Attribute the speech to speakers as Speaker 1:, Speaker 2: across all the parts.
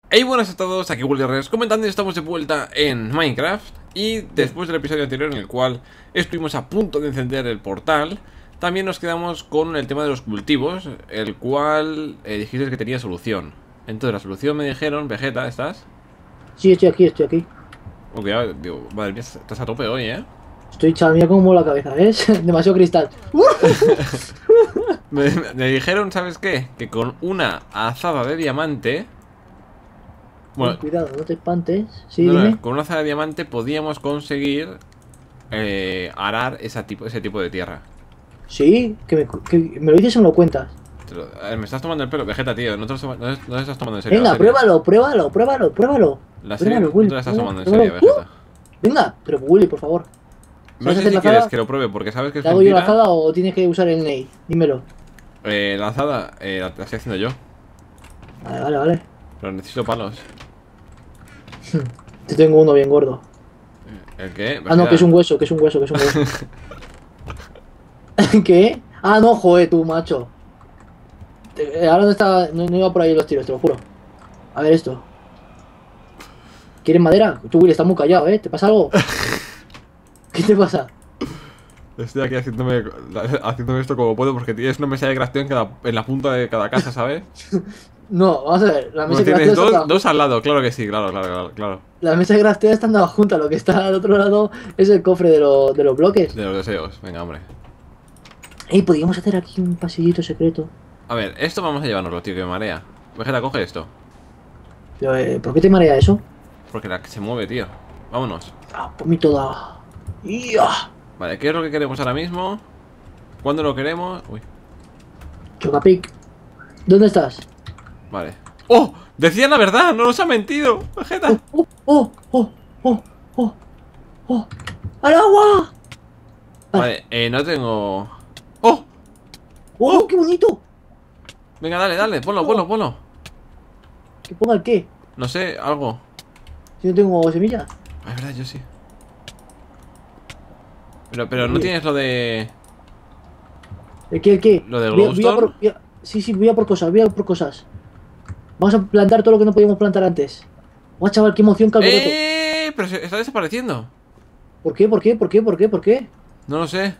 Speaker 1: Hey, buenas a todos, aquí Willy Reyes comentando y estamos de vuelta en Minecraft. Y después del episodio anterior en el cual estuvimos a punto de encender el portal, también nos quedamos con el tema de los cultivos, el cual dijiste que tenía solución. Entonces la solución me dijeron, Vegeta, ¿estás?
Speaker 2: Sí, estoy aquí, estoy aquí.
Speaker 1: Ok, digo, madre mía, estás a tope hoy, ¿eh?
Speaker 2: Estoy chaval, mira cómo muevo la cabeza, ¿ves? Demasiado cristal.
Speaker 1: Me dijeron, ¿sabes qué? Que con una azada de diamante... Bueno,
Speaker 2: Cuidado, no te espantes. Sí,
Speaker 1: no,
Speaker 2: dime.
Speaker 1: con una azada de diamante podíamos conseguir arar ese tipo de tierra.
Speaker 2: Sí, que me lo dices o me lo cuentas.
Speaker 1: A ver, me estás tomando el pelo, Vegeta, tío. No te lo estás tomando en serio.
Speaker 2: Venga,
Speaker 1: La serie.
Speaker 2: pruébalo, pruébalo, pruébalo, pruébalo.
Speaker 1: La serie
Speaker 2: Pruébalo,
Speaker 1: no
Speaker 2: Willy,
Speaker 1: te la estás tomando en
Speaker 2: pruébalo.
Speaker 1: serio, Vegeta.
Speaker 2: Venga, pero Willy, por favor.
Speaker 1: No
Speaker 2: ¿Sabes
Speaker 1: sé
Speaker 2: hacer
Speaker 1: si
Speaker 2: la
Speaker 1: quieres
Speaker 2: azada?
Speaker 1: que lo pruebe porque sabes que es
Speaker 2: ¿Te hago yo la
Speaker 1: mentira.
Speaker 2: azada o tienes que usar el nail? Dímelo.
Speaker 1: La azada la estoy haciendo yo.
Speaker 2: Vale, vale, vale.
Speaker 1: Pero necesito palos.
Speaker 2: Te tengo uno bien gordo.
Speaker 1: ¿El qué?
Speaker 2: Ah, no, que es un hueso, que es un hueso, que es un hueso. ¿Qué? Ah, no, joder, tú, macho. Ahora no está. No iba por ahí los tiros, te lo juro. A ver esto. ¿Quieres madera? Tú, Willy, estás muy callado, ¿eh? ¿Te pasa algo? ¿Qué te pasa?
Speaker 1: Estoy aquí haciéndome esto como puedo porque tienes una mesa de crafteo en la punta de cada casa, ¿sabes?
Speaker 2: No, vamos a ver. La mesa
Speaker 1: Bueno,
Speaker 2: de
Speaker 1: tienes
Speaker 2: crafteo está.
Speaker 1: dos al lado, claro que sí, claro.
Speaker 2: La mesa de crafteo está andando junta. Lo que está al otro lado es el cofre de los bloques.
Speaker 1: De los deseos, venga, hombre.
Speaker 2: Ey, podríamos hacer aquí un pasillito secreto.
Speaker 1: A ver, esto vamos a llevárnoslo, tío, que me marea. Vegeta, coge esto.
Speaker 2: Pero, ¿por qué te marea eso?
Speaker 1: Porque se mueve, tío. Vámonos.
Speaker 2: Ah, por mí toda. ¡Ya!
Speaker 1: Vale, ¿qué es lo que queremos ahora mismo? ¿Cuándo lo queremos? Uy,
Speaker 2: Chocapic. ¿Dónde estás?
Speaker 1: vale. ¡Oh! Decían la verdad, no nos ha mentido, Vegeta.
Speaker 2: ¡Oh! ¡Oh! ¡Oh! ¡Oh! ¡Oh! ¡Oh! ¡Al agua!
Speaker 1: Vale, no tengo... ¡Oh!
Speaker 2: ¡Oh! ¡Qué bonito!
Speaker 1: Venga, dale, ponlo.
Speaker 2: ¿Que ponga el qué?
Speaker 1: No sé, algo.
Speaker 2: Si no tengo semillas.
Speaker 1: Ah, es verdad, yo sí. Pero no tienes lo de...
Speaker 2: ¿El qué? ¿El qué?
Speaker 1: Lo de glowstone.
Speaker 2: Sí, voy a por cosas. Vamos a plantar todo lo que no podíamos plantar antes. ¡Guau, chaval, qué emoción, Calvoroto!
Speaker 1: Pero se está desapareciendo.
Speaker 2: ¿Por qué? ¿Por qué?
Speaker 1: No lo sé.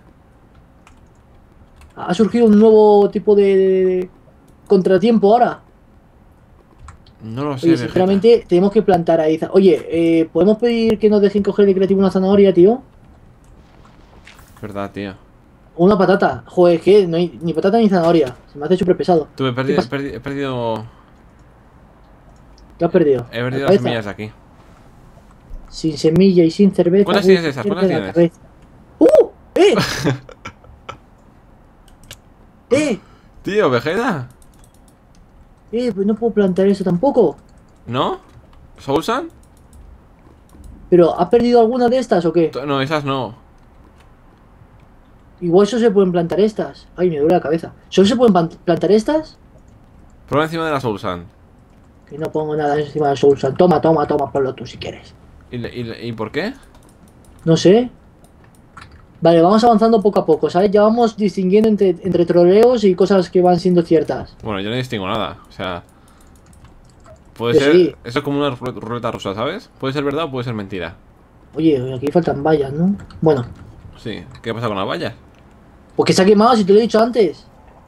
Speaker 2: Ha surgido un nuevo tipo de contratiempo ahora.
Speaker 1: No lo sé,
Speaker 2: Oye,
Speaker 1: Vegeta.
Speaker 2: sinceramente, tenemos que plantar ahí. Oye, ¿podemos pedir que nos dejen coger de creativo una zanahoria, tío?
Speaker 1: Es verdad, tío.
Speaker 2: O una patata. Joder, es que no hay ni patata ni zanahoria. Se me hace súper pesado.
Speaker 1: Tú, he
Speaker 2: ¿Qué pasa?
Speaker 1: perdido...
Speaker 2: ¿Qué has perdido?
Speaker 1: He perdido
Speaker 2: ¿La
Speaker 1: las
Speaker 2: cabeza?
Speaker 1: semillas de aquí.
Speaker 2: Sin semilla y sin cerveza.
Speaker 1: ¿Cuántas
Speaker 2: uy,
Speaker 1: tienes esas? ¿Cuántas
Speaker 2: pierde la
Speaker 1: tienes?
Speaker 2: cabeza. ¡Uh! ¡Eh! ¡Eh!
Speaker 1: Tío, Vegeta.
Speaker 2: Pues no puedo plantar eso tampoco.
Speaker 1: ¿No? ¿Soulsan?
Speaker 2: ¿Pero has perdido alguna de estas o qué?
Speaker 1: No, esas no.
Speaker 2: Igual solo se pueden plantar estas. Ay, me duele la cabeza. ¿Solo se pueden plantar estas?
Speaker 1: Prueba encima de la Soulsan.
Speaker 2: Que no pongo nada encima de Soul Sand. Toma, ponlo tú si quieres.
Speaker 1: ¿Y por qué?
Speaker 2: No sé. Vale, vamos avanzando poco a poco, ¿sabes? Ya vamos distinguiendo entre troleos y cosas que van siendo ciertas.
Speaker 1: Bueno, yo no distingo nada. O sea... Puede
Speaker 2: Yo
Speaker 1: ser...
Speaker 2: sí.
Speaker 1: Eso es como una ruleta rusa, ¿sabes? Puede ser verdad o puede ser mentira.
Speaker 2: Oye, aquí faltan vallas, ¿no? Bueno,
Speaker 1: Sí. ¿Qué pasa con las vallas?
Speaker 2: porque se ha quemado, si te lo he dicho antes.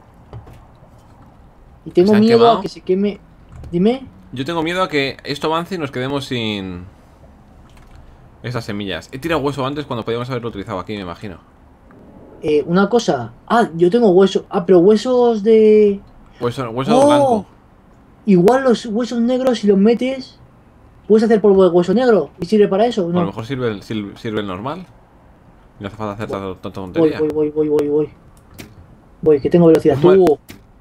Speaker 2: Y tengo
Speaker 1: ¿Se han
Speaker 2: miedo
Speaker 1: quemado?
Speaker 2: a que se queme. Dime.
Speaker 1: Yo tengo miedo a que esto avance y nos quedemos sin... Estas semillas. He tirado hueso antes cuando podíamos haberlo utilizado aquí, me imagino.
Speaker 2: Una cosa. Ah, yo tengo huesos. Ah, pero huesos de...
Speaker 1: Hueso
Speaker 2: ¡Oh!
Speaker 1: blanco.
Speaker 2: Igual los huesos negros, si los metes, puedes hacer polvo de hueso negro. ¿Y sirve para eso?
Speaker 1: O a
Speaker 2: No.
Speaker 1: lo mejor sirve el normal. No hace falta hacer tanta
Speaker 2: Voy,
Speaker 1: tontería.
Speaker 2: voy. Voy, que tengo velocidad.
Speaker 1: Vale.
Speaker 2: Tú.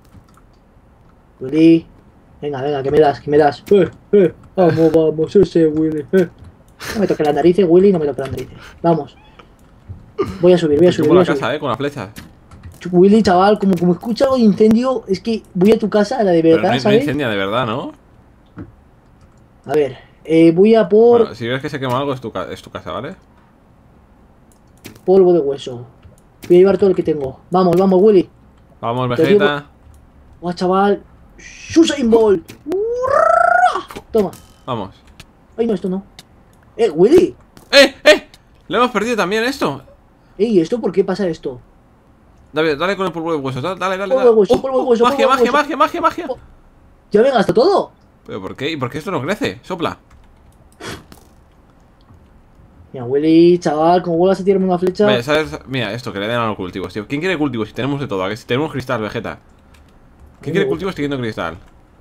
Speaker 2: Willy. Venga, que me das. Vamos, ese Willy. No me toques las narices, Willy, no me toques las narices. Vamos. Voy a subir.
Speaker 1: Por la casa, con la flecha.
Speaker 2: Willy, chaval, como escucho algo de incendio, es que voy a tu casa, la de
Speaker 1: Pero
Speaker 2: verdad,
Speaker 1: no
Speaker 2: ¿sabes?
Speaker 1: incendia de verdad, ¿no?
Speaker 2: A ver, voy a por
Speaker 1: Bueno, si ves que se quema algo es tu casa, ¿vale?
Speaker 2: polvo de hueso. Voy a llevar todo el que tengo. Vamos, Willy.
Speaker 1: Vamos,
Speaker 2: Te
Speaker 1: Vegeta.
Speaker 2: Guau, chaval. Usain Bolt. Toma.
Speaker 1: Vamos.
Speaker 2: Ay, no, esto no. Willy.
Speaker 1: ¡Eh! Le hemos perdido también esto.
Speaker 2: Ey, ¿esto por qué pasa esto?
Speaker 1: Dale con el polvo de huesos. Dale.
Speaker 2: Polvo de hueso, polvo de hueso,
Speaker 1: Magia,
Speaker 2: polvo de
Speaker 1: magia,
Speaker 2: hueso.
Speaker 1: magia, magia.
Speaker 2: Oh, ¿ya me gasta todo?
Speaker 1: ¿Pero por qué? ¿Y por qué esto no crece? Sopla.
Speaker 2: Mira, Willy, chaval, como vuelvas a tirarme una flecha.
Speaker 1: Vale, ¿sabes? Mira, esto que le den a los cultivos, tío. ¿Quién quiere cultivos? Si tenemos de todo. ¿A que si tenemos cristal, Vegeta? ¿Quién quiere cultivos teniendo cristal?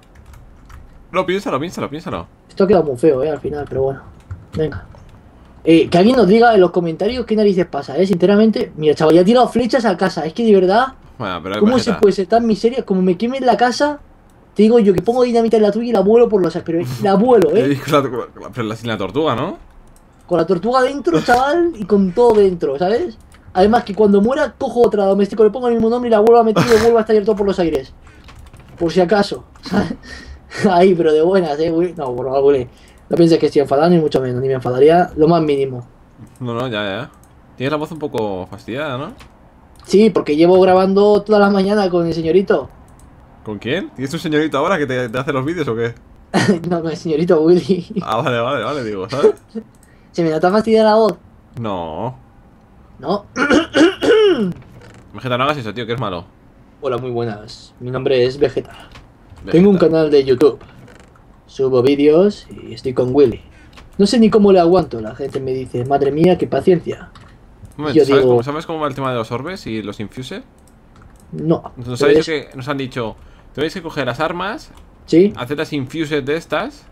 Speaker 1: No, piénsalo.
Speaker 2: Esto ha quedado muy feo, al final, pero bueno. Venga. Que alguien nos diga en los comentarios qué narices pasa, sinceramente. Mira, chaval, ya he tirado flechas a casa. Es que de verdad,
Speaker 1: Bueno, pero
Speaker 2: ¿cómo
Speaker 1: Vegeta.
Speaker 2: se puede ser tan miseria? Como me queme en la casa, te digo yo que pongo dinamita en la tuya y la vuelo por los... Pero la vuelo,
Speaker 1: Pero sin la tortuga, ¿no?
Speaker 2: Con la tortuga dentro, chaval, y con todo dentro, ¿sabes? Además que cuando muera, cojo otra doméstica, le pongo el mismo nombre y la vuelvo a meter y vuelvo a estallar todo por los aires. Por si acaso, ¿sabes? Ahí, pero de buenas, güey. No, por favor, güey. No pienses que estoy enfadado, ni mucho menos, ni me enfadaría lo más mínimo.
Speaker 1: No, ya. Tienes la voz un poco fastidiada, ¿no?
Speaker 2: Sí, porque llevo grabando toda la mañana con el señorito.
Speaker 1: ¿Con quién? ¿Tienes un señorito ahora que te hace los vídeos o qué?
Speaker 2: No, con el señorito Willy.
Speaker 1: Ah, vale, digo, ¿sabes?
Speaker 2: ¿Se me nota fastidiada la voz?
Speaker 1: No.
Speaker 2: No.
Speaker 1: Vegeta, no hagas eso, tío, que es malo.
Speaker 2: Hola, muy buenas. Mi nombre es Vegeta. Tengo un canal de YouTube. Subo vídeos y estoy con Willy. No sé ni cómo le aguanto. La gente me dice, madre mía, qué paciencia.
Speaker 1: Un momento,
Speaker 2: Yo digo,
Speaker 1: ¿sabes cómo va el tema de los orbes y los infuses?
Speaker 2: no.
Speaker 1: Nos,
Speaker 2: pero
Speaker 1: nos han dicho, tenéis que coger las armas,
Speaker 2: ¿Sí?
Speaker 1: hacer las infuses de estas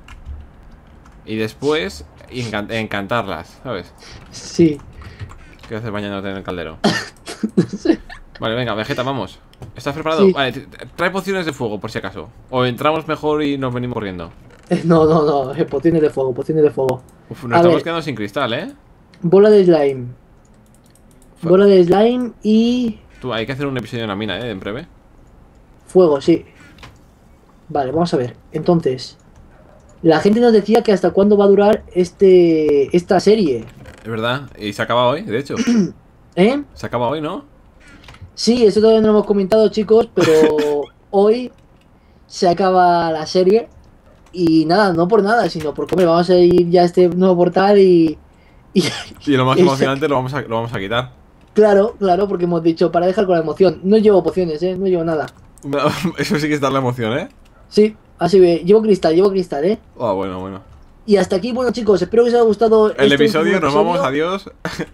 Speaker 1: y después encantarlas, ¿sabes?
Speaker 2: Sí.
Speaker 1: ¿Qué haces bañándote en el caldero?
Speaker 2: No sé.
Speaker 1: Vale, venga, Vegeta, vamos. ¿Estás preparado?
Speaker 2: Sí.
Speaker 1: Vale, trae pociones de fuego por si acaso. O entramos mejor y nos venimos corriendo.
Speaker 2: No. Pociones de fuego, pociones de fuego.
Speaker 1: Uf,
Speaker 2: A
Speaker 1: nos estamos
Speaker 2: ver.
Speaker 1: quedando sin cristal, ¿eh?
Speaker 2: Bola de slime. Bola de slime y...
Speaker 1: Tú, hay que hacer un episodio en la mina, ¿eh? En breve.
Speaker 2: fuego, sí. Vale, vamos a ver. Entonces, la gente nos decía que hasta cuándo va a durar esta serie.
Speaker 1: Es verdad. Y se acaba hoy, de hecho.
Speaker 2: ¿Eh?
Speaker 1: Se acaba hoy, ¿no?
Speaker 2: Sí, eso todavía no lo hemos comentado, chicos, pero hoy se acaba la serie. Y nada, no por nada, sino porque hombre, vamos a ir ya a este nuevo portal y
Speaker 1: Y lo más
Speaker 2: y
Speaker 1: emocionante lo vamos a quitar.
Speaker 2: claro, porque hemos dicho, para dejar con la emoción. No llevo pociones, no llevo nada.
Speaker 1: Eso sí que es dar la emoción, ¿eh?
Speaker 2: Sí, así ve, llevo cristal,
Speaker 1: Ah, bueno.
Speaker 2: Y hasta aquí, bueno chicos, espero que os haya gustado
Speaker 1: El
Speaker 2: este
Speaker 1: episodio,
Speaker 2: último
Speaker 1: nos vamos,
Speaker 2: episodio.
Speaker 1: adiós.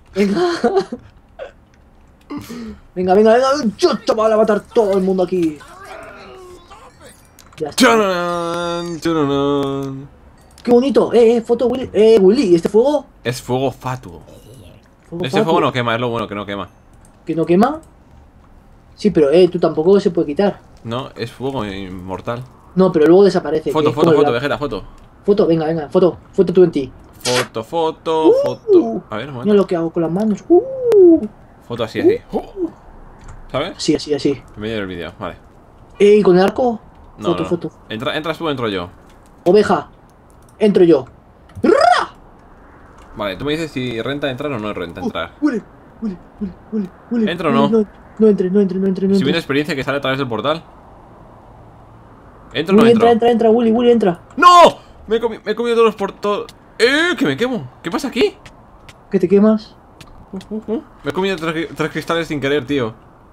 Speaker 2: Venga, yo te voy a matar todo el mundo aquí. Ya está.
Speaker 1: Chananan.
Speaker 2: Qué bonito, foto Willy, Willy, ¿este fuego?
Speaker 1: Es fuego fatuo.
Speaker 2: Fuego
Speaker 1: Ese
Speaker 2: fatuo.
Speaker 1: fuego no quema, es lo bueno que no quema.
Speaker 2: ¿Que no quema? Sí, pero tú tampoco se puede quitar.
Speaker 1: No, es fuego inmortal.
Speaker 2: No, pero luego desaparece.
Speaker 1: Foto,
Speaker 2: que es como
Speaker 1: Vegeta, foto.
Speaker 2: Foto, venga, foto 20.
Speaker 1: Foto. A ver, un
Speaker 2: Mira
Speaker 1: momento.
Speaker 2: lo que hago con las manos.
Speaker 1: Foto así. ¿Sabes?
Speaker 2: Sí, así.
Speaker 1: En medio del vídeo, vale.
Speaker 2: ¿Y con el arco?
Speaker 1: No,
Speaker 2: Foto.
Speaker 1: Entras tú o entro yo.
Speaker 2: Oveja. Entro yo.
Speaker 1: Vale, tú me dices si renta entrar o no renta entrar.
Speaker 2: Willy.
Speaker 1: ¿Entro o no?
Speaker 2: No entre.
Speaker 1: Si viene experiencia que sale a través del portal. ¿Entro o no
Speaker 2: Willy,
Speaker 1: entro?
Speaker 2: entra, Willy, entra.
Speaker 1: ¡No! Me he comido todos los portales. ¡Que me quemo! ¿Qué pasa aquí?
Speaker 2: ¿Que te quemas?
Speaker 1: Me he comido tres cristales sin querer, tío.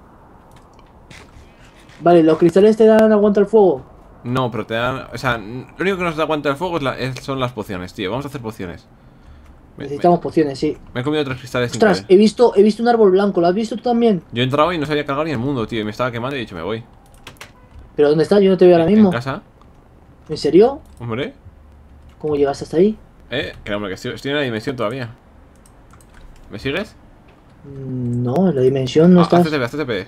Speaker 2: Vale, ¿los cristales te dan aguanta el fuego?
Speaker 1: No, pero te dan... O sea, lo único que nos da aguanta el fuego son las pociones, tío. Vamos a hacer pociones.
Speaker 2: Necesitamos pociones, sí.
Speaker 1: Me he comido tres cristales sin
Speaker 2: Ostras,
Speaker 1: querer.
Speaker 2: he visto un árbol blanco. ¿Lo has visto tú también?
Speaker 1: Yo he entrado y no sabía cargar ni el mundo, tío. Y me estaba quemando y he dicho, me voy.
Speaker 2: ¿Pero dónde estás? Yo no te veo ahora mismo.
Speaker 1: ¿En casa?
Speaker 2: ¿En serio?
Speaker 1: Hombre.
Speaker 2: ¿Cómo llegaste hasta ahí?
Speaker 1: Que hombre, que estoy en la dimensión todavía. ¿Me sigues?
Speaker 2: No, en la dimensión no estás.
Speaker 1: haz TP.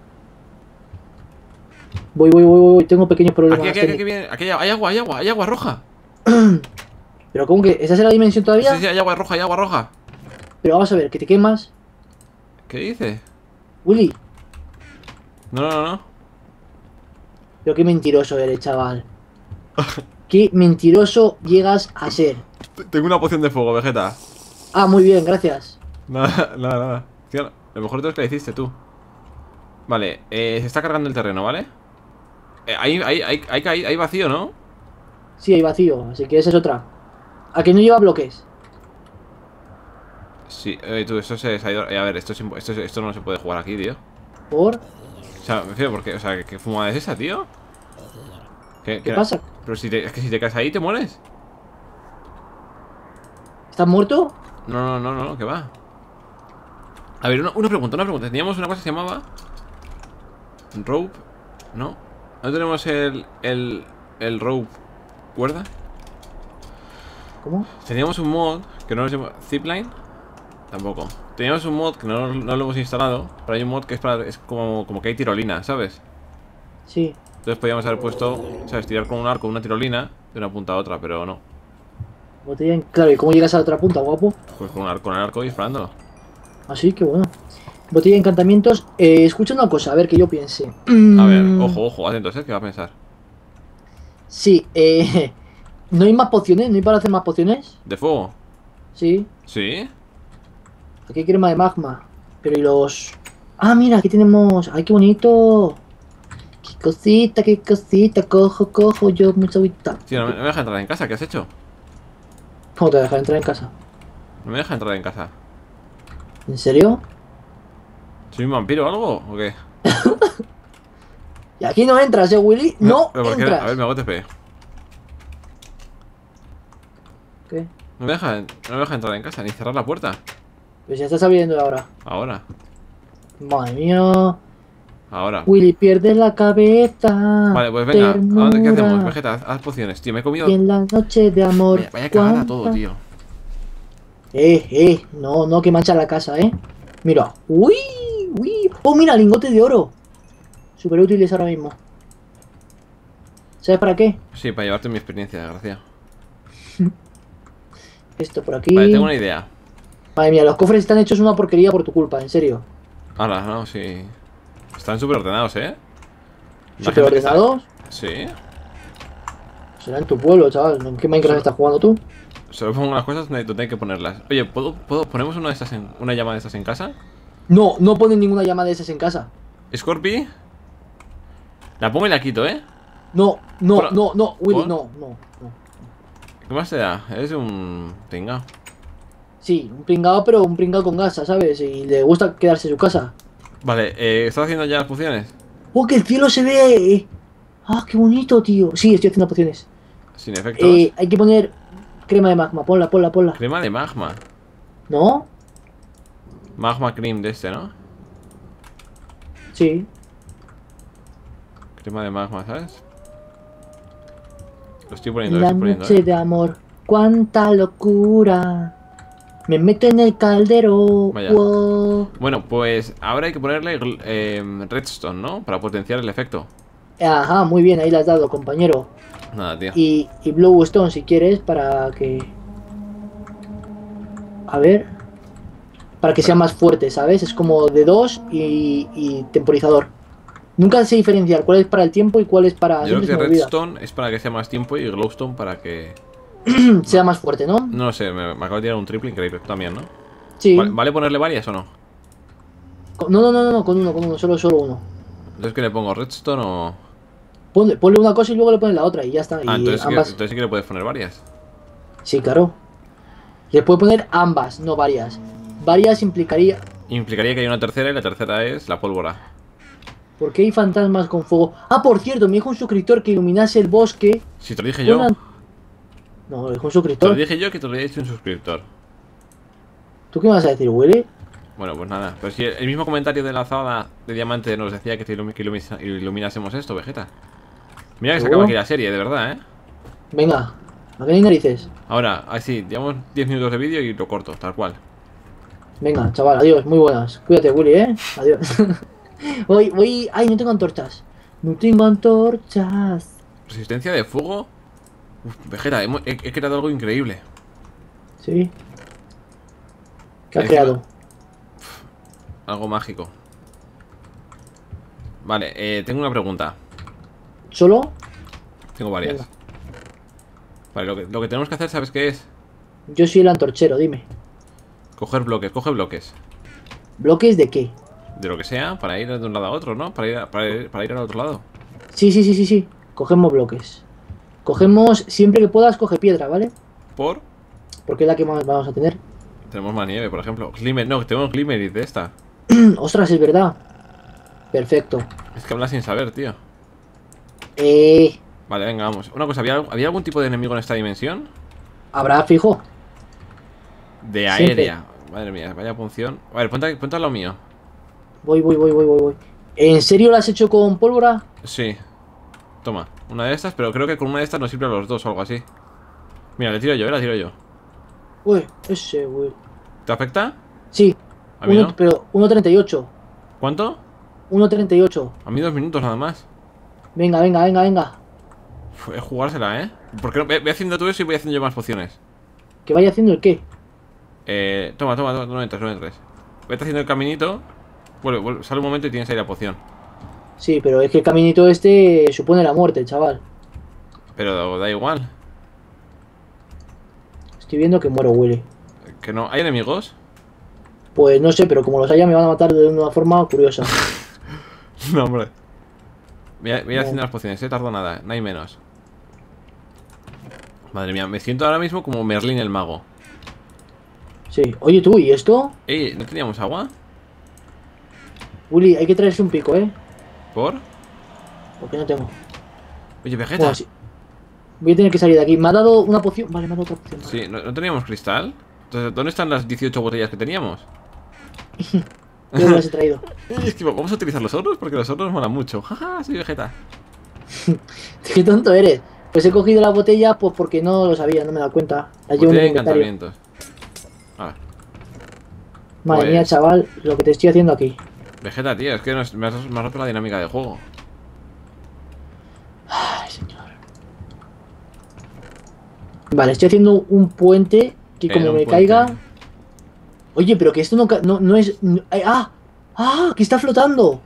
Speaker 2: Voy. Tengo pequeños problemas.
Speaker 1: Aquí viene. Aquí hay agua roja.
Speaker 2: ¿Pero cómo que? ¿Estás en la dimensión todavía?
Speaker 1: Sí, hay agua roja.
Speaker 2: Pero vamos a ver, que te quemas.
Speaker 1: ¿Qué dice?
Speaker 2: Willy,
Speaker 1: No.
Speaker 2: pero qué mentiroso eres, chaval. Qué mentiroso llegas a ser.
Speaker 1: Tengo una poción de fuego, Vegeta.
Speaker 2: Ah, muy bien, gracias.
Speaker 1: Nada. Tío, lo mejor de todo es que la hiciste tú. Vale, se está cargando el terreno, ¿vale? Hay vacío, ¿no?
Speaker 2: Sí, hay vacío, así que esa es otra. ¿A que no lleva bloques?
Speaker 1: Sí, tú, esto se ha ido. A ver, esto no se puede jugar aquí, tío.
Speaker 2: ¿Por?
Speaker 1: O sea, me refiero porque, o sea, ¿qué fumada es esa, tío?
Speaker 2: ¿Qué pasa?
Speaker 1: Pero si es que si te caes ahí te mueres.
Speaker 2: ¿Estás muerto?
Speaker 1: No, que va. A ver, una pregunta. Teníamos una cosa que se llamaba rope, ¿no? ¿No tenemos el rope cuerda?
Speaker 2: ¿Cómo?
Speaker 1: Teníamos un mod que no nos llama zipline. Tampoco. Teníamos un mod que no lo hemos instalado. Pero hay un mod que es como que hay tirolina, ¿sabes?
Speaker 2: Sí.
Speaker 1: Entonces podríamos haber puesto, ¿sabes? Tirar con un arco una tirolina de una punta a otra, pero no.
Speaker 2: Botella claro, ¿y cómo llegas a la otra punta, guapo?
Speaker 1: Pues con el arco disparándolo.
Speaker 2: Así, qué bueno. Botella de encantamientos. Escucha una cosa, a ver que yo piense.
Speaker 1: A ver, ojo, atentos, ¿qué va a pensar?
Speaker 2: Sí, ¿no hay más pociones? ¿No hay para hacer más pociones?
Speaker 1: ¿De fuego?
Speaker 2: Sí.
Speaker 1: ¿Sí?
Speaker 2: Aquí hay crema de magma. Pero ¿y los...? Ah, mira, aquí tenemos... ¡Ay, qué bonito! Qué cosita! Cojo yo mucha agüita.
Speaker 1: Tío, no me deja entrar en casa, ¿qué has hecho?
Speaker 2: ¿Cómo te dejas entrar en casa?
Speaker 1: No me deja entrar en casa.
Speaker 2: ¿En serio?
Speaker 1: ¿Soy un vampiro o algo? ¿O qué?
Speaker 2: Y aquí no entras, Willy. No
Speaker 1: ¿Pero por qué?
Speaker 2: entras.
Speaker 1: A ver, me hago TP.
Speaker 2: ¿Qué?
Speaker 1: No me deja entrar en casa, ni cerrar la puerta.
Speaker 2: Pues ya estás abriendo ahora.
Speaker 1: Ahora.
Speaker 2: Madre mía.
Speaker 1: Ahora.
Speaker 2: Willy pierde la cabeza.
Speaker 1: Vale, pues venga.
Speaker 2: Ternura.
Speaker 1: ¿Qué hacemos? Vegeta, haz pociones, tío. Me he comido.
Speaker 2: Y en la noche de amor.
Speaker 1: Vaya cagada todo, tío.
Speaker 2: No, que mancha la casa, Mira. Uy. Oh, mira, lingote de oro. Súper útiles ahora mismo. ¿Sabes para qué?
Speaker 1: Sí, para llevarte mi experiencia, gracias.
Speaker 2: Esto por aquí.
Speaker 1: Vale, tengo una idea.
Speaker 2: Madre mía, los cofres están hechos una porquería por tu culpa, en serio.
Speaker 1: Ahora, no, sí. Están súper ordenados, ¿eh?
Speaker 2: ¿Súper ordenados?
Speaker 1: Sí.
Speaker 2: Será en tu pueblo, chaval. ¿En qué Minecraft estás jugando tú?
Speaker 1: Solo pongo las cosas donde hay que ponerlas. Oye, ¿ponemos una llama de estas en casa?
Speaker 2: No ponen ninguna llama de esas en casa.
Speaker 1: ¿Scorpi? La pongo y la quito, ¿eh?
Speaker 2: No, Willy,
Speaker 1: ¿Por?
Speaker 2: no.
Speaker 1: ¿Qué más te da? Eres un pringao.
Speaker 2: Sí, un pringado, pero un pringado con gasa, ¿sabes? Y le gusta quedarse en su casa.
Speaker 1: Vale, ¿estás haciendo ya las pociones?
Speaker 2: ¡Oh, que el cielo se ve! ¡Ah, qué bonito, tío! Sí, estoy haciendo pociones.
Speaker 1: Sin efectos.
Speaker 2: Hay que poner crema de magma. Ponla.
Speaker 1: Crema de magma.
Speaker 2: ¿No?
Speaker 1: Magma cream de este, ¿no?
Speaker 2: Sí.
Speaker 1: Crema de magma, ¿sabes? Lo estoy poniendo,
Speaker 2: La noche de amor. ¡Cuánta locura! Me meto en el caldero.
Speaker 1: Vaya.
Speaker 2: Wow.
Speaker 1: Bueno, pues ahora hay que ponerle redstone, ¿no? Para potenciar el efecto.
Speaker 2: Ajá, muy bien, ahí la has dado, compañero.
Speaker 1: Nada, tío.
Speaker 2: Y Glowstone si quieres, para que... A ver... Para que sea más fuerte, ¿sabes? Es como de 2 y temporizador. Nunca sé diferenciar cuál es para el tiempo y cuál es para...
Speaker 1: Yo creo
Speaker 2: siempre
Speaker 1: que
Speaker 2: se me olvida.
Speaker 1: redstone es para que sea más tiempo y glowstone para que...
Speaker 2: sea más fuerte, ¿no?
Speaker 1: No lo sé, me acabo de tirar un triple increíble también, ¿no?
Speaker 2: Sí.
Speaker 1: ¿Vale ponerle varias o no?
Speaker 2: No, con uno, solo uno.
Speaker 1: Entonces, ¿qué le pongo? ¿Redstone o...?
Speaker 2: Ponle una cosa y luego le pones la otra y ya está. Y
Speaker 1: entonces,
Speaker 2: ambas...
Speaker 1: entonces sí que le puedes poner varias.
Speaker 2: Sí, claro. Le puedes poner ambas, no varias. Varias implicaría...
Speaker 1: Implicaría que hay una tercera y la tercera es la pólvora.
Speaker 2: ¿Por qué hay fantasmas con fuego? Ah, por cierto, me dijo un suscriptor que iluminase el bosque.
Speaker 1: Si te lo dije yo.
Speaker 2: No, lo dijo un
Speaker 1: Te
Speaker 2: suscriptor.
Speaker 1: lo dije yo que te lo había dicho un suscriptor.
Speaker 2: ¿Tú qué me vas a decir, Willy?
Speaker 1: Bueno, pues nada. Pero si el mismo comentario de la azada de diamante nos decía que iluminásemos esto, Vegeta. Mira que se acaba aquí la serie, de verdad, ¿eh?
Speaker 2: Venga, ¿a qué hay narices?
Speaker 1: Ahora, así, llevamos 10 minutos de vídeo y lo corto, tal cual.
Speaker 2: Venga, chaval, adiós, muy buenas. Cuídate, Willy, Adiós. Ay, no tengo antorchas. No tengo antorchas.
Speaker 1: Resistencia de fuego. Uf, Vegeta, he creado algo increíble.
Speaker 2: ¿Sí? ¿Qué has
Speaker 1: Encima-
Speaker 2: creado?
Speaker 1: Algo mágico. Vale, tengo una pregunta.
Speaker 2: ¿Solo?
Speaker 1: Tengo varias.
Speaker 2: Venga.
Speaker 1: Vale, lo que tenemos que hacer, ¿sabes qué es?
Speaker 2: Yo soy el antorchero, dime.
Speaker 1: Coger bloques, coge bloques.
Speaker 2: ¿Bloques de qué?
Speaker 1: De lo que sea, para ir de un lado a otro, ¿no? Para ir al otro lado.
Speaker 2: Sí. Cogemos bloques. Cogemos, siempre que puedas, coge piedra, ¿vale?
Speaker 1: ¿Por?
Speaker 2: Porque es la que más vamos a tener.
Speaker 1: Tenemos más nieve, por ejemplo. Glimmer, no, tenemos Glimmerit de esta.
Speaker 2: Ostras, es verdad. Perfecto.
Speaker 1: Es que hablas sin saber, tío.
Speaker 2: Eh,
Speaker 1: Vale, venga, vamos. Una cosa, ¿había algún tipo de enemigo en esta dimensión?
Speaker 2: Habrá fijo.
Speaker 1: De
Speaker 2: Siempre.
Speaker 1: aérea. Madre mía, vaya punción. A ver, ponte a lo mío.
Speaker 2: Voy. ¿En serio lo has hecho con pólvora?
Speaker 1: Sí. Toma, una de estas, pero creo que con una de estas nos sirve a los dos o algo así. Mira, le tiro yo, la tiro yo.
Speaker 2: Uy, ese, güey.
Speaker 1: ¿Te afecta?
Speaker 2: Sí,
Speaker 1: A mí no.
Speaker 2: pero 1.38.
Speaker 1: ¿Cuánto?
Speaker 2: 1.38.
Speaker 1: A mí 2 minutos nada más.
Speaker 2: Venga.
Speaker 1: Es jugársela, ¿eh? Porque ve haciendo tú eso y voy haciendo yo más pociones.
Speaker 2: ¿Que vaya haciendo el qué?
Speaker 1: Toma, no entres. Vete haciendo el caminito. Vuelve, sale un momento y tienes ahí la poción.
Speaker 2: Sí, pero es que el caminito este supone la muerte, chaval.
Speaker 1: Pero da igual.
Speaker 2: Estoy viendo que muero, Willy.
Speaker 1: Que no. ¿Hay enemigos?
Speaker 2: Pues no sé, pero como los haya me van a matar de una forma curiosa.
Speaker 1: No, hombre. Voy
Speaker 2: No.
Speaker 1: haciendo las pociones, tardo nada, no hay menos. Madre mía, me siento ahora mismo como Merlín el mago.
Speaker 2: Sí. Oye tú, ¿y esto?
Speaker 1: Ey, ¿no teníamos agua?
Speaker 2: Willy, hay que traerse un pico, ¿eh?
Speaker 1: ¿Por?
Speaker 2: Porque no tengo.
Speaker 1: Oye, Vegeta.
Speaker 2: Bueno, sí. Voy a tener que salir de aquí. Me ha dado una poción. Vale, me ha dado otra poción.
Speaker 1: Sí, ¿no teníamos cristal? Entonces, ¿dónde están las 18 botellas que teníamos?
Speaker 2: Yo me las he traído.
Speaker 1: Es que vamos a utilizar los hornos porque los hornos molan mucho. Jaja, soy Vegeta.
Speaker 2: Qué tonto eres. Pues he cogido la botella pues porque no lo sabía, no me he dado cuenta. La llevo en
Speaker 1: Botella
Speaker 2: el
Speaker 1: de
Speaker 2: inventario.
Speaker 1: encantamientos. Ah,
Speaker 2: Madre
Speaker 1: pues-
Speaker 2: mía, chaval, lo que te estoy haciendo aquí.
Speaker 1: Vegeta, tío, es que me has roto la dinámica del juego.
Speaker 2: Ay, señor. Vale, estoy haciendo un puente que como
Speaker 1: Un
Speaker 2: me
Speaker 1: puente.
Speaker 2: caiga... Oye, pero que esto no es... Que está flotando.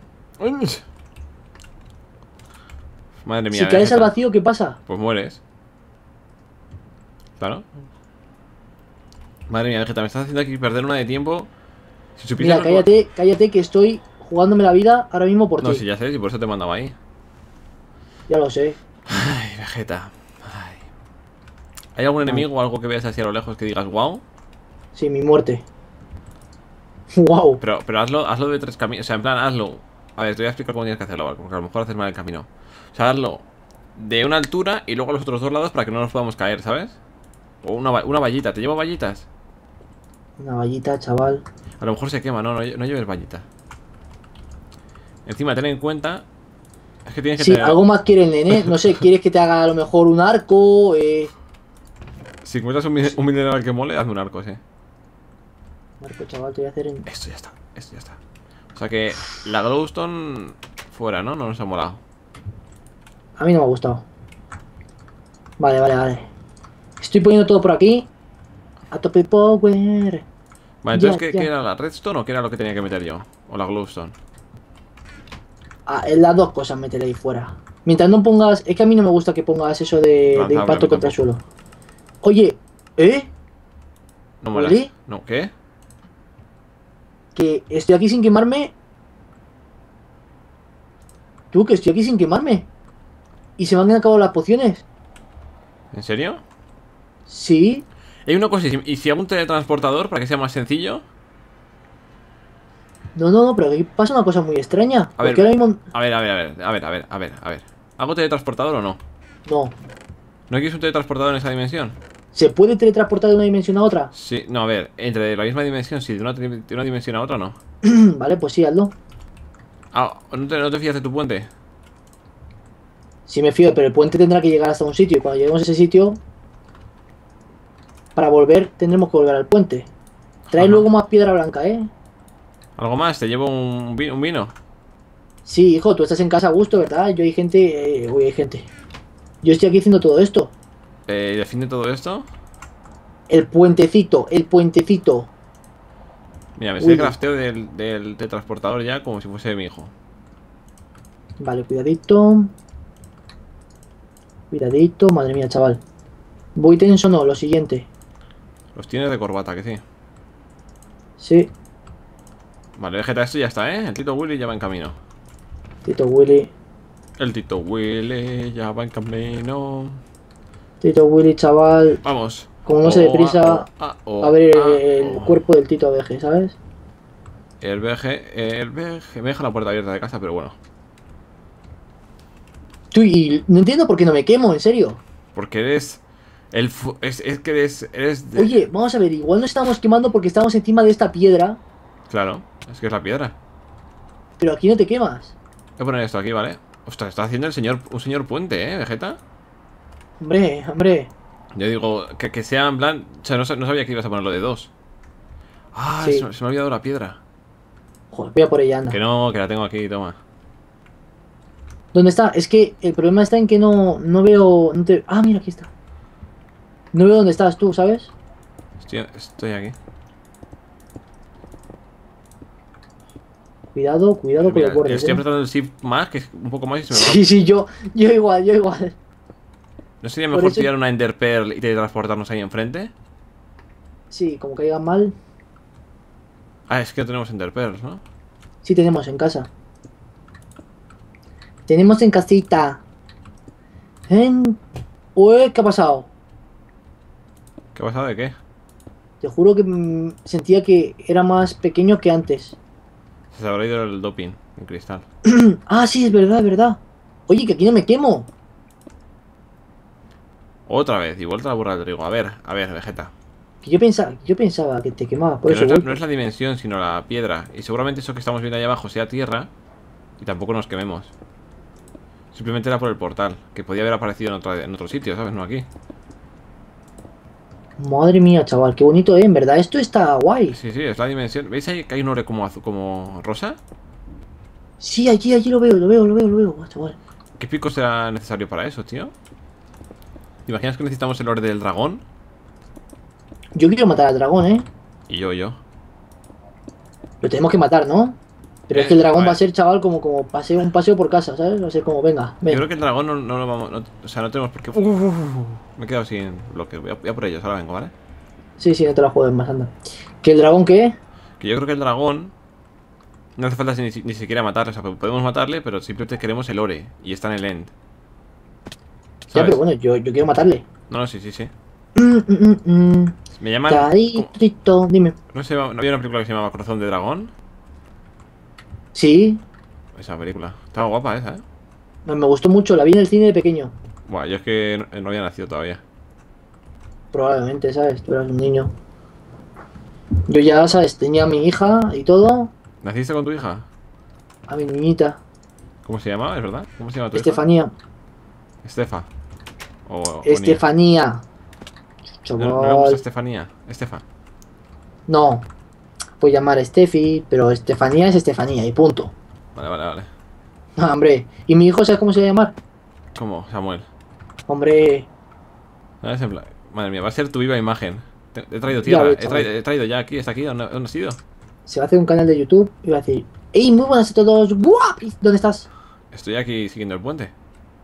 Speaker 1: Madre mía,
Speaker 2: Si caes
Speaker 1: Vegeta.
Speaker 2: al vacío, ¿qué pasa?
Speaker 1: Pues mueres. Claro. Madre mía, Vegeta, me estás haciendo aquí perder una de tiempo. Si supieras
Speaker 2: Mira, cállate que estoy jugándome la vida ahora mismo por
Speaker 1: No,
Speaker 2: ti.
Speaker 1: si ya sé, si por eso te mandaba ahí.
Speaker 2: Ya lo sé.
Speaker 1: Ay, Vegeta. Ay. ¿Hay algún enemigo o algo que veas así a lo lejos que digas wow?
Speaker 2: Sí, mi muerte. Wow.
Speaker 1: Pero hazlo de 3 caminos. O sea, en plan, hazlo. A ver, te voy a explicar cómo tienes que hacerlo, ¿vale? Porque a lo mejor haces mal el camino. O sea, hazlo de una altura y luego a los otros 2 lados para que no nos podamos caer, ¿sabes? O una vallita. ¿Te llevo vallitas?
Speaker 2: Una vallita, chaval.
Speaker 1: A lo mejor se quema, no lleves vallita. Encima, ten en cuenta. Es que tienes que
Speaker 2: Sí,
Speaker 1: tener.
Speaker 2: algo más quiere el nene. No sé, ¿quieres que te haga a lo mejor un arco?
Speaker 1: Si encuentras un mineral que mole, hazme un arco, sí.
Speaker 2: Arco, chaval, te voy a hacer en...
Speaker 1: Esto ya está. O sea que la glowstone fuera, ¿no? No nos ha molado.
Speaker 2: A mí no me ha gustado. Vale. Estoy poniendo todo por aquí. A tope power.
Speaker 1: Vale, entonces,
Speaker 2: Ya.
Speaker 1: ¿qué era la redstone o qué era lo que tenía que meter yo? O la glowstone.
Speaker 2: Las dos cosas métele ahí fuera. Mientras no pongas... Es que a mí no me gusta que pongas eso de
Speaker 1: Lanzable,
Speaker 2: impacto contra el
Speaker 1: tampoco.
Speaker 2: suelo. Oye,
Speaker 1: No molas.
Speaker 2: ¿Oli?
Speaker 1: No, ¿qué?
Speaker 2: que estoy aquí sin quemarme. Tú, que estoy aquí sin quemarme. Y se me han acabado las pociones.
Speaker 1: ¿En serio?
Speaker 2: Sí.
Speaker 1: Hay una cosa, ¿y si hago un teletransportador para que sea más sencillo?
Speaker 2: No, pero aquí pasa una cosa muy extraña.
Speaker 1: A ver,
Speaker 2: Porque ahora mismo...
Speaker 1: a ver. ¿Hago teletransportador o no?
Speaker 2: No.
Speaker 1: ¿No quieres un teletransportador en esa dimensión?
Speaker 2: ¿Se puede teletransportar de una dimensión a otra?
Speaker 1: Sí, no, a ver, entre la misma dimensión, sí, de una dimensión a otra, no.
Speaker 2: Vale, pues sí, hazlo.
Speaker 1: Ah, ¿no te fías de tu puente?
Speaker 2: Sí me fío, pero el puente tendrá que llegar hasta un sitio. Y cuando lleguemos a ese sitio... Para volver, tendremos que volver al puente. Trae
Speaker 1: Ajá.
Speaker 2: luego más piedra blanca, ¿eh?
Speaker 1: ¿Algo más? ¿Te llevo un vino?
Speaker 2: Sí, hijo, tú estás en casa a gusto, ¿verdad? Yo hay gente... hay gente. Yo estoy aquí haciendo todo esto.
Speaker 1: ¿Define todo esto?
Speaker 2: El puentecito.
Speaker 1: Mira, me sé
Speaker 2: Uy.
Speaker 1: el crafteo del teletransportador ya como si fuese mi hijo.
Speaker 2: Vale, cuidadito. Cuidadito, madre mía, chaval. Voy tenso, no, lo siguiente.
Speaker 1: Los tienes de corbata, que sí.
Speaker 2: Sí,
Speaker 1: Vale, Vegeta, esto ya está, ¿eh? El Tito Willy ya va en camino.
Speaker 2: Tito Willy.
Speaker 1: El Tito Willy ya va en camino.
Speaker 2: Tito Willy, chaval.
Speaker 1: Vamos.
Speaker 2: Como no se deprisa, a ver el
Speaker 1: oh.
Speaker 2: cuerpo del Tito Veje, ¿sabes?
Speaker 1: El VG me deja la puerta abierta de casa, pero bueno.
Speaker 2: Tú, y no entiendo por qué no me quemo, en serio.
Speaker 1: Porque eres... es que eres de...
Speaker 2: Oye, vamos a ver, igual no estamos quemando porque estamos encima de esta piedra,
Speaker 1: Claro, es que es la piedra.
Speaker 2: pero aquí no te quemas.
Speaker 1: Voy a poner esto aquí, ¿vale? Ostras, está haciendo un señor puente, Vegeta.
Speaker 2: Hombre, hombre.
Speaker 1: Yo digo, que sea en plan... O sea, no sabía que ibas a ponerlo de 2. Ah,
Speaker 2: Sí.
Speaker 1: se me ha olvidado la piedra.
Speaker 2: Joder, voy a por ella, anda.
Speaker 1: Que no, que la tengo aquí, toma.
Speaker 2: ¿Dónde está? Es que el problema está en que no veo... Ah, mira, aquí está. No veo dónde estás tú, ¿sabes?
Speaker 1: Estoy aquí.
Speaker 2: Cuidado, cuidado con
Speaker 1: Mira,
Speaker 2: los bordes,
Speaker 1: estoy apretando el shift más, que es un poco más y se me va.
Speaker 2: Sí, sí, yo igual, yo igual.
Speaker 1: ¿No sería
Speaker 2: Por
Speaker 1: mejor
Speaker 2: eso-
Speaker 1: tirar una Ender Pearl y teletransportarnos ahí enfrente?
Speaker 2: Sí, como caiga mal.
Speaker 1: Ah, es que no tenemos Ender Pearls, ¿no?
Speaker 2: Sí tenemos en casa. Tenemos en casita. Ué, ¿qué ha pasado?
Speaker 1: ¿Qué ha pasado de qué?
Speaker 2: Te juro que sentía que era más pequeño que antes.
Speaker 1: Se habrá ido el doping en cristal.
Speaker 2: Ah, sí, es verdad, es verdad. Oye, que aquí no me quemo.
Speaker 1: Otra vez, y vuelta a la burra del trigo. A ver, Vegeta.
Speaker 2: Que yo pensaba que te quemabas por
Speaker 1: Que
Speaker 2: eso.
Speaker 1: no es la dimensión, sino la piedra. Y seguramente eso que estamos viendo ahí abajo sea tierra. Y tampoco nos quememos. Simplemente era por el portal. Que podía haber aparecido en otro sitio, ¿sabes? No aquí.
Speaker 2: Madre mía, chaval, qué bonito, ¿eh? En verdad, esto está guay.
Speaker 1: Sí, sí, es la dimensión. ¿Veis ahí que hay un ore como azul, como rosa?
Speaker 2: Sí, allí lo veo, chaval.
Speaker 1: ¿Qué pico será necesario para eso, tío? ¿Te imaginas que necesitamos el ore del dragón?
Speaker 2: Yo quiero matar al dragón, ¿eh?
Speaker 1: Y yo.
Speaker 2: Lo tenemos que matar, ¿no? Pero es que el dragón
Speaker 1: a ver.
Speaker 2: va a ser, chaval, como un paseo por casa, ¿sabes? Va a ser como, venga,
Speaker 1: Yo
Speaker 2: ven.
Speaker 1: creo que el dragón no lo vamos... o sea, no tenemos por qué... Me he quedado sin bloques. Voy a por ellos, ahora vengo, ¿vale?
Speaker 2: Sí, no te la juegues más, anda. ¿Que el dragón qué?
Speaker 1: Que yo creo que el dragón... No hace falta ni siquiera matarle. O sea, podemos matarle, pero simplemente queremos el ore. Y está en el end.
Speaker 2: Ya,
Speaker 1: ¿Sabes?
Speaker 2: pero bueno, yo quiero matarle.
Speaker 1: No, sí.
Speaker 2: Mm, mm, mm, mm.
Speaker 1: Me llaman...
Speaker 2: Carito, dime.
Speaker 1: ¿No había una película que se llamaba Corazón de Dragón?
Speaker 2: Sí,
Speaker 1: Esa película. Estaba guapa esa, ¿eh?
Speaker 2: me gustó mucho, la vi en el cine de pequeño.
Speaker 1: Buah, yo es que no había nacido todavía.
Speaker 2: Probablemente, ¿sabes? Tú eras un niño. Yo ya, ¿sabes? Tenía a mi hija y todo.
Speaker 1: ¿Naciste con tu hija?
Speaker 2: A mi niñita,
Speaker 1: ¿Cómo se llama? ¿Es verdad? ¿Cómo se llama tu hija?
Speaker 2: Estefanía.
Speaker 1: Estefa. O
Speaker 2: Estefanía.
Speaker 1: Nia. No le gusta
Speaker 2: Chaval.
Speaker 1: Estefanía. Estefa.
Speaker 2: No, puedo llamar Steffi, pero Estefanía es Estefanía y punto.
Speaker 1: Vale.
Speaker 2: Ah, hombre, ¿y mi hijo sabes cómo se va a llamar?
Speaker 1: ¿Cómo? Samuel.
Speaker 2: Hombre,
Speaker 1: ¿Sabes? En plan, madre mía, va a ser tu viva imagen. He traído tierra.
Speaker 2: ves,
Speaker 1: He traído ya aquí. ¿Está aquí? ¿Dónde has ido?
Speaker 2: se va a hacer un canal de YouTube y va a decir: ¡Ey, muy buenas a todos! ¡Guapis! ¿Dónde estás?
Speaker 1: Estoy aquí siguiendo el puente.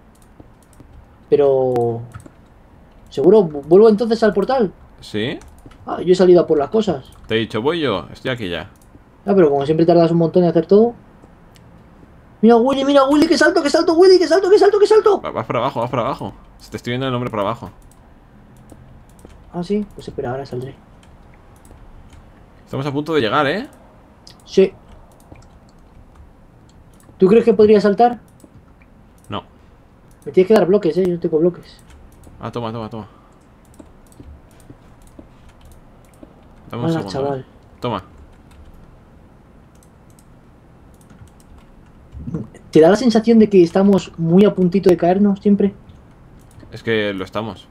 Speaker 2: Pero... ¿Seguro? ¿Vuelvo entonces al portal?
Speaker 1: ¿Sí?
Speaker 2: Ah, yo he salido a por las cosas.
Speaker 1: Te he dicho, voy yo. Estoy aquí ya.
Speaker 2: Ah, pero como siempre tardas un montón en hacer todo. Mira, Willy, que salto, Willy, que salto.
Speaker 1: Vas para abajo, vas para abajo. Te estoy viendo el nombre para abajo.
Speaker 2: Ah, sí, pues espera, ahora saldré.
Speaker 1: Estamos a punto de llegar, ¿eh?
Speaker 2: Sí. ¿Tú crees que podría saltar?
Speaker 1: No.
Speaker 2: Me tienes que dar bloques, yo no tengo bloques.
Speaker 1: Ah, toma. Dame un
Speaker 2: Hola,
Speaker 1: segundo.
Speaker 2: chaval.
Speaker 1: Toma.
Speaker 2: ¿Te da la sensación de que estamos muy a puntito de caernos siempre?
Speaker 1: Es que lo estamos.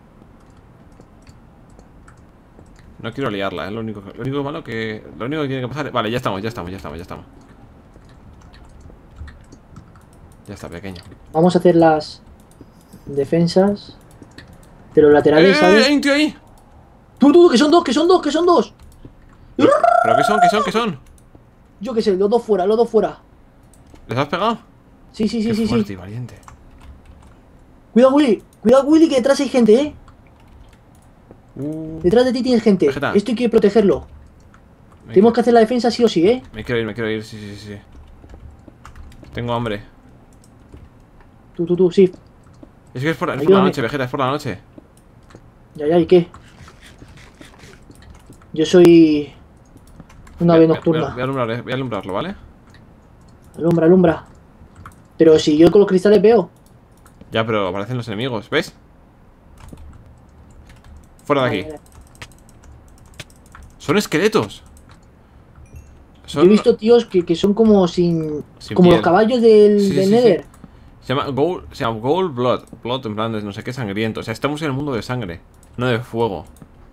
Speaker 1: No quiero liarla, es lo único malo que... Lo único que tiene que pasar... Vale, ya estamos. Ya está, pequeño.
Speaker 2: Vamos a hacer las defensas de los laterales, ¿sabes?
Speaker 1: ¡Hay un tío ahí!
Speaker 2: Tú, que son dos.
Speaker 1: ¿Pero qué son?
Speaker 2: Yo qué sé, los dos fuera.
Speaker 1: ¿Les has pegado?
Speaker 2: Sí.
Speaker 1: Qué fuerte y valiente.
Speaker 2: Cuidado, Willy, que detrás hay gente, ¿eh? Detrás de ti tienes gente.
Speaker 1: Vegeta.
Speaker 2: Esto hay que protegerlo.
Speaker 1: Me
Speaker 2: Tenemos
Speaker 1: quiero-
Speaker 2: que hacer la defensa sí o sí, ¿eh?
Speaker 1: Me quiero ir, sí. Tengo hambre.
Speaker 2: Tú, sí.
Speaker 1: Es que es por la
Speaker 2: Ayúdame.
Speaker 1: noche, Vegeta, es por la noche.
Speaker 2: Ya, ¿y qué? Yo soy una ave nocturna.
Speaker 1: Voy a alumbrarlo, ¿vale?
Speaker 2: Alumbra, alumbra. Pero si yo con los cristales veo.
Speaker 1: Ya, pero aparecen los enemigos, ¿ves? Fuera de
Speaker 2: Vale,
Speaker 1: aquí.
Speaker 2: vale.
Speaker 1: Son esqueletos.
Speaker 2: Yo he visto tíos que son como sin...
Speaker 1: Sin
Speaker 2: como
Speaker 1: piel.
Speaker 2: los caballos
Speaker 1: Sí,
Speaker 2: del
Speaker 1: sí, sí.
Speaker 2: Nether.
Speaker 1: Se llama Gold Blood. Blood en plan de no sé qué sangriento. O sea, estamos en el mundo de sangre, no de fuego.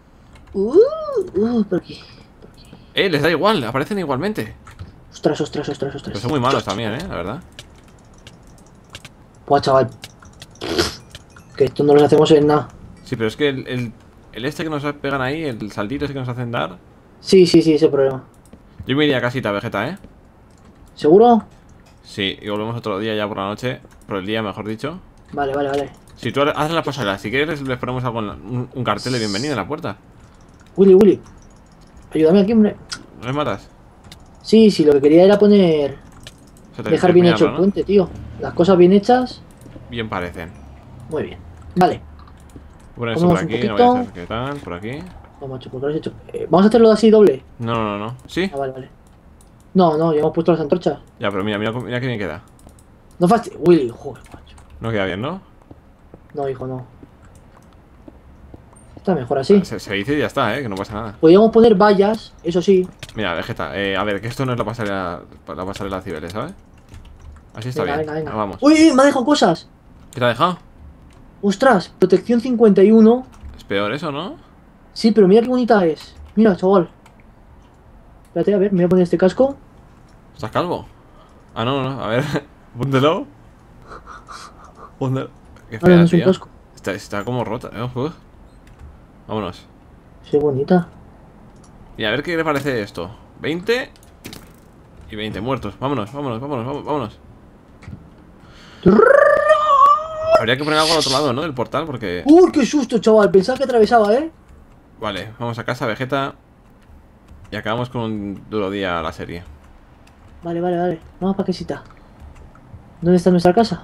Speaker 2: Por aquí. Por aquí.
Speaker 1: Les da igual, aparecen igualmente.
Speaker 2: Ostras, ostras, ostras, ostras.
Speaker 1: Pero son muy malos también, la verdad.
Speaker 2: Buah, chaval. Que esto no lo hacemos en nada.
Speaker 1: Sí, pero es que el este que nos pegan ahí, el saltito ese que nos hacen dar.
Speaker 2: Sí, sí, sí, ese problema.
Speaker 1: Yo me iría a casita, Vegeta, ¿eh?
Speaker 2: ¿Seguro?
Speaker 1: Sí, y volvemos otro día ya por la noche. Por el día, mejor dicho.
Speaker 2: Vale, vale, vale.
Speaker 1: Si tú haces la pasarela, si quieres les ponemos algo un cartel de bienvenida en la puerta.
Speaker 2: Willy, Willy. Ayúdame aquí, hombre.
Speaker 1: ¿No les matas?
Speaker 2: Sí, sí, lo que quería era poner...
Speaker 1: O sea,
Speaker 2: dejar bien hecho el
Speaker 1: terminarlo, ¿no?
Speaker 2: puente, tío. Las cosas bien hechas.
Speaker 1: Bien parecen.
Speaker 2: Muy bien. Vale.
Speaker 1: Bueno, esto por
Speaker 2: Comemos un
Speaker 1: aquí, no voy a
Speaker 2: poquito.
Speaker 1: hacer qué tal, por aquí.
Speaker 2: No, macho, ¿por qué lo has hecho? Vamos a hacerlo así doble.
Speaker 1: No, no, no, no. ¿Sí?
Speaker 2: Ah, vale, vale. No, no, ya hemos puesto las antorchas.
Speaker 1: Ya, pero mira que bien queda.
Speaker 2: No fastidies. Willy, joder, macho.
Speaker 1: No queda bien, ¿no?
Speaker 2: No, hijo, no. Está mejor así.
Speaker 1: Se dice y ya está, que no pasa nada.
Speaker 2: Podríamos poner vallas, eso sí.
Speaker 1: Mira, Vegeta, a ver, que esto no es la pasarela a Cibeles, ¿sabes? Así está
Speaker 2: Venga,
Speaker 1: bien.
Speaker 2: venga, venga.
Speaker 1: Vamos.
Speaker 2: Uy, me ha dejado cosas.
Speaker 1: ¿Qué te ha dejado?
Speaker 2: Ostras, protección 51.
Speaker 1: Es peor eso, ¿no?
Speaker 2: Sí, pero mira qué bonita es. Mira, chaval. Espérate, a ver, me voy a poner este casco.
Speaker 1: ¿Estás calvo? Ah, no, no, a ver. Póntelo. Póntelo. Qué
Speaker 2: Ahora no
Speaker 1: fea,
Speaker 2: es un
Speaker 1: tío.
Speaker 2: casco.
Speaker 1: Está como rota. Vámonos.
Speaker 2: Sí, bonita.
Speaker 1: Y a ver qué le parece esto. 20 y 20 muertos. Vámonos, vámonos, vámonos, vámonos. Habría que poner algo al otro lado, ¿no? Del portal, porque...
Speaker 2: ¡Uy, qué susto, chaval! Pensaba que atravesaba, ¿eh?
Speaker 1: Vale, vamos a casa, Vegeta. Y acabamos con un duro día a la serie.
Speaker 2: Vale, vale, vale. Vamos pa' casita. ¿Dónde está nuestra casa?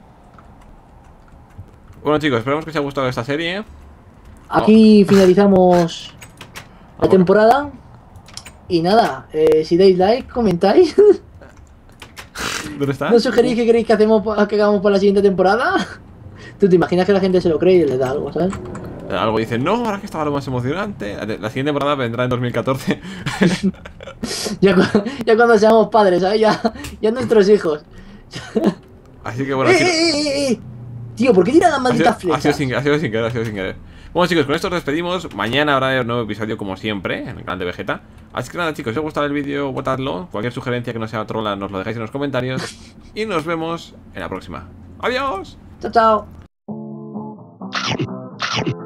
Speaker 1: Bueno, chicos, esperamos que os haya gustado esta serie.
Speaker 2: Aquí finalizamos la
Speaker 1: Vamos.
Speaker 2: temporada. Y nada, si dais like, comentáis.
Speaker 1: ¿Dónde está?
Speaker 2: ¿No sugerís que queréis que hagamos por la siguiente temporada? ¿Tú te imaginas que la gente se lo cree y le da algo, ¿sabes?
Speaker 1: Algo dice, no, ahora que estaba lo más emocionante. La siguiente temporada vendrá en 2014.
Speaker 2: Ya cuando seamos padres, ¿sabes? Ya nuestros hijos.
Speaker 1: Así que bueno, aquí...
Speaker 2: Tío, ¿por qué tiran las
Speaker 1: Ha
Speaker 2: malditas
Speaker 1: sido,
Speaker 2: flechas?
Speaker 1: ha sido sin querer, ha sido sin querer. Bueno, chicos, con esto nos despedimos. Mañana habrá un nuevo episodio, como siempre, en el canal de Vegeta. Así que nada, chicos, si os ha gustado el vídeo, votadlo. Cualquier sugerencia que no sea trola, nos lo dejáis en los comentarios. Y nos vemos en la próxima. ¡Adiós!
Speaker 2: Chao, chao.